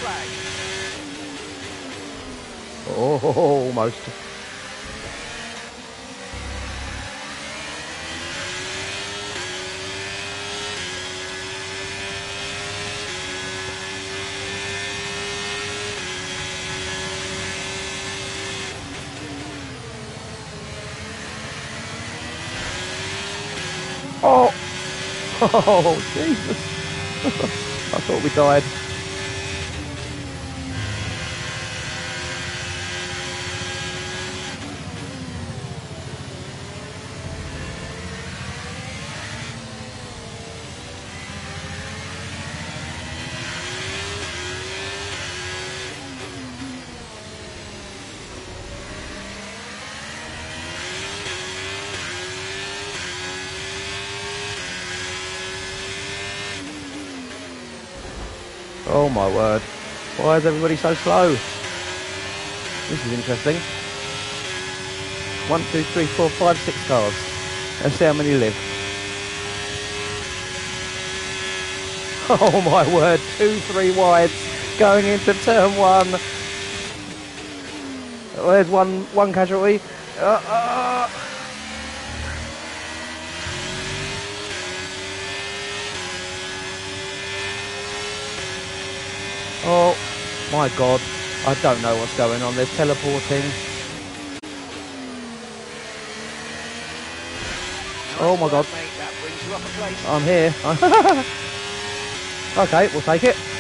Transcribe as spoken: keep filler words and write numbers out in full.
Oh, almost. Oh, oh, Jesus. I thought we died. Oh my word. Why is everybody so slow? This is interesting. One, two, three, four, five, six cars. Let's see how many live. Oh my word, two, three wides going into turn one. Oh, there's one, one casualty. Uh, uh. Oh my God, I don't know what's going on. There's teleporting. Oh my God, I'm here. Okay, we'll take it.